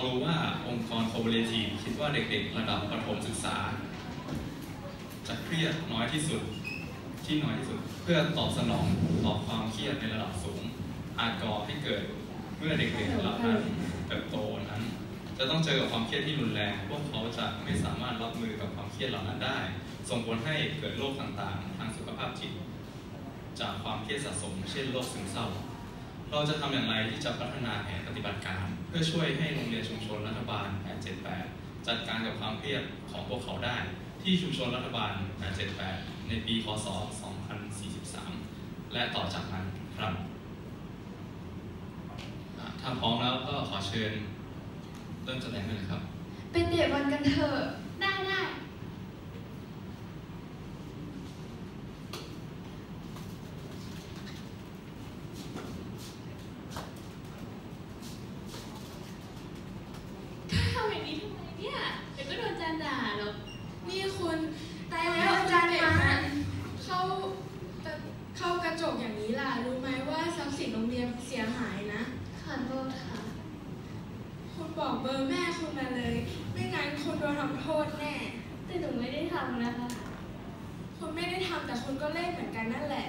รู้ว่าองค์กร Cooperative คิดว่าเด็กๆระดับประถมศึกษาจะเครียดน้อยที่สุดเพื่อตอบสนองต่อความเครียดในระดับสูงอาจก่อให้เกิดเมื่อเด็กๆเหล่านั้นเติบโตนั้นจะต้องเจอกับความเครียดที่รุนแรงพวกเขาจะไม่สามารถรับมือกับความเครียดเหล่านั้นได้ส่งผลให้เกิดโรคต่างๆทางสุขภาพจิตจากความเครียดสะสมเช่นโรคซึมเศร้าเราจะทำอย่างไรที่จะพัฒนาแผนปฏิบัติการเพื่อช่วยให้โรงเรียนชุมชนรัฐบาล878จัดการกับความเครียดของพวกเขาได้ที่ชุมชนรัฐบาล878ในปีคศ2043และต่อจากนั้นครับถ้าพร้อมแล้วก็ขอเชิญเริ่มแสดงเลยครับไปเตะบอลกันเถอะได้ทำอย่างนี้ทำไมเนี่ยเดี๋ยวก็โดนอาจารย์ด่าหรอกนี่คุณตายแล้วอาจารย์มาเข้ากระจกอย่างนี้ล่ะรู้ไหมว่าทรัพย์สินโรงเรียนเสียหายนะขอโทษค่ะคุณบอกเบอร์แม่คุณมาเลยไม่งั้นคุณโดนทำโทษแน่แต่หนูไม่ได้ทำนะคะคุณไม่ได้ทำแต่คุณก็เล่นเหมือนกันนั่นแหละ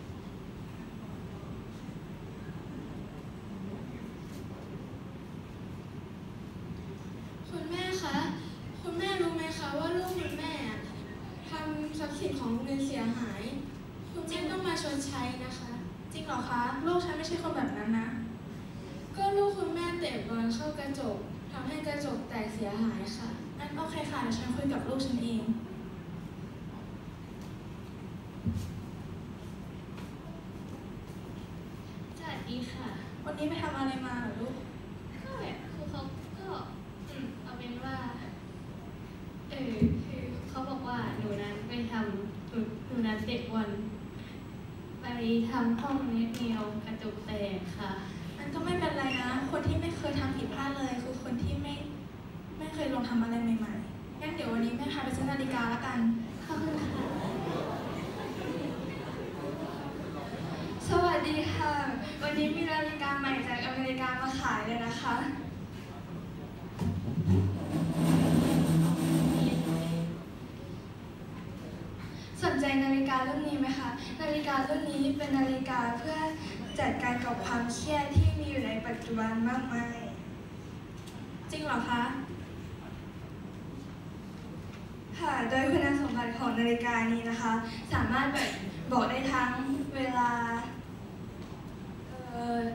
คุณแม่คะคุณแม่รู้ไหมคะว่าลูกคุณแม่ทำทรัพย์สินของโรงเรียนเสียหายคุณแม่ต้องมาชดใช้นะคะจริงเหรอคะลูกฉันไม่ใช่คนแบบนั้นนะก็ลูกคุณแม่เตะบอลเข้ากระจกทำให้กระจกแตกเสียหายค่ะงั้นโอเคค่ะเดี๋ยวฉันคุยกับลูกฉันเองสวัสดีค่ะวันนี้ไปทำอะไรมาเหรอลูกก็แบบคือเขาก็เอาเป็นว่าคือเขาบอกว่าหนูนั้นไปทำหนูนั้นเตะบอลไปทำห้องเน็ตเนียวกระจกแตกค่ะมันก็ไม่เป็นไรนะคนที่ไม่เคยทำผิดพลาดเลยคือคนที่ไม่เคยลองทำอะไรใหม่ๆงั้นเดี๋ยววันนี้แม่พาไปซื้อนาฬิกาแล้วกันขอบคุณค่ะสวัสดีค่ะวันนี้มีนาฬิกาใหม่จากอเมริกามาขายเลยนะคะสนใจนาฬิการุ่นนี้ไหมคะนาฬิการุ่นนี้เป็นนาฬิกาเพื่อจัดการกับความเครียดที่มีอยู่ในปัจจุบันมากมายจริงเหรอคะค่ะโดยคุณสมบัติของนาฬิกานี้นะคะสามารถบอกได้ทั้งเวลา